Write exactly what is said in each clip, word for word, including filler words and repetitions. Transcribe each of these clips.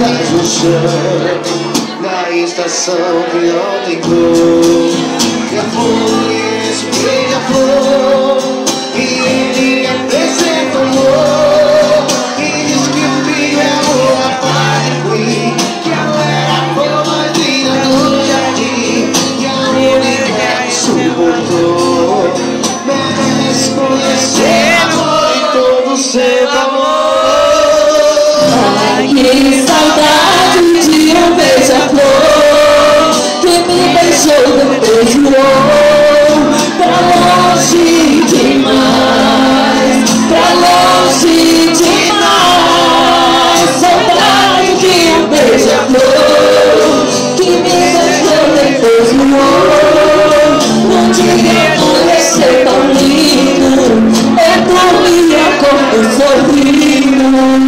pedras no chão da estação que ontem foi. E a flor esse beija-flor, e ele apresenta o amor, e diz que o filho é o rapaz de Queen, que ela é a flor mais linda do jardim, que a única que suportou merece conhecer amor e todo o seu amor. Ai, que saudade de um beija-flor que me beijou depois voou pra longe demais, pra longe demais. Saudade de um beija-flor que me beijou depois voou. Um dia amanheceu tão lindo, eu dormia como sorrindo.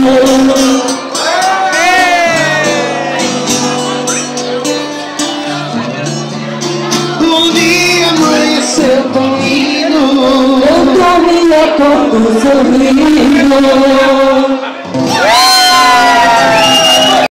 Amanheceu tão lindo, eu dormia como sorrindo.